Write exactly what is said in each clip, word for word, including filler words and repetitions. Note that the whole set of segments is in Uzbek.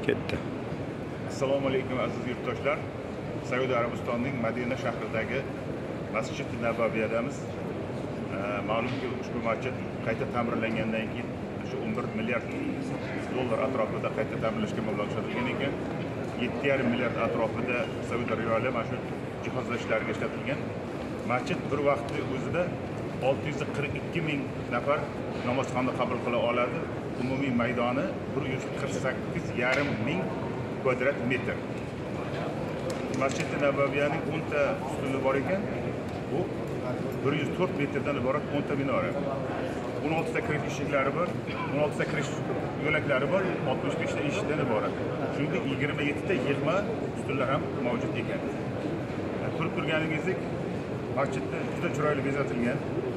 ketdi. Assalomu alaykum aziz yurtdoshlar. Saudiya Arabistonining Madina shahridagi Masjid-i Nabaviyadamiz. Ma'lumki, ushbu masjid qayta ta'mirlangandan keyin shu o'n bir milliard dollar atrofida qayta ta'mirlashga mablag' ishlatilgan ekan. yetti yarim milliard atrofida Saudiya riyoli mana shu jihozlashlarga ishlatilgan. Masjid bir vaqtda o'zida olti yuz qirq ikki ming nafar namozxonni qabul qila oladi. Umumiy maydoni bir yuz qirq sakkiz yarim ming kvadrat metr. Masjid-i Nabaviyaning o'n ta ustuni bor ekan. Bu bir yuz to'rt metrdan iborat o'n ta minora. o'n olti ta kirish eshiklari bor, o'n olti ta kirish yo'laklari bor, oltmish besh ta eshikdan iborat. Shuningdek yigirma yetti ta yig'ma ustunlar ham mavjud ekan. Ko'rib turganingizdek, masjidda juda chiroyli bezatilgan.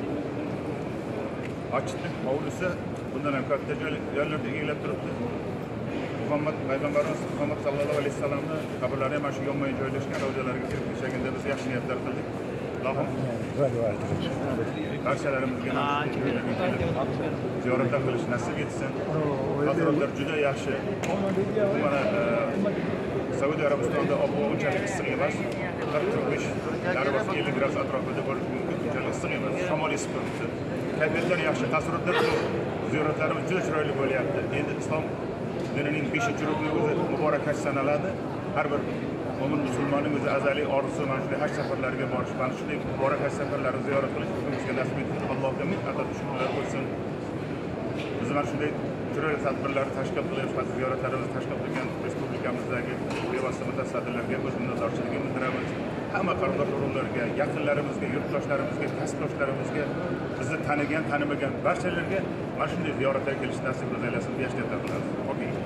Masjidning hovlisi bundan ham katta joylarda egallab turibdi. Muhammad payg'ambarimiz Muhammad sallallohu alayhi vasallamning qabrlari ham shu yonma joylashgan ravzalarga kirib kechaganda biz yaxshi niyatlar qildik. Allohim barchalarimizga ziyoratlar qilish nasib etsin. Hazratlar juda yaxshi. Mana Saudiya Arabistonida ob-havo unchalik issiq emas. qirq besh darajasi ellik gradus atrofida bo'lishi mumkin. Unchalik issiq emas. Shamol esib turibdi. Kayfiyatlar yaxshi, taassurotlar ko'p. Ziyoratlarimiz juda chiroyli bo'lyapti. Endi islom dinining beshinchi rukni o'zi muborak haj sanaladi. Har bir mo'min musulmonning o'zi azaliy orzusi mana shunday haj safarlariga borish, mana shunday muborak haj safarlarini ziyorat qilish bizga nasib etdi. Allohga ming qadar shukrlar bo'lsin. Biz mana shunday chiroyli tadbirlarni tashkil qilib, ziyoratlarimizni tashkil qilgan respublikamizdagi bevosita mutasaddilarga o'z minnatdorchiligimizni bildiramiz. Hamma qarindosh urug'larga, yaqinlarimizga, yurtdoshlarimizga, kasbdoshlarimizga, bizni tanigan, tanimagan barchalarga mana shunday ziyoratlarga kelish nasib aylasin, yaxshi niyatlar qilamiz.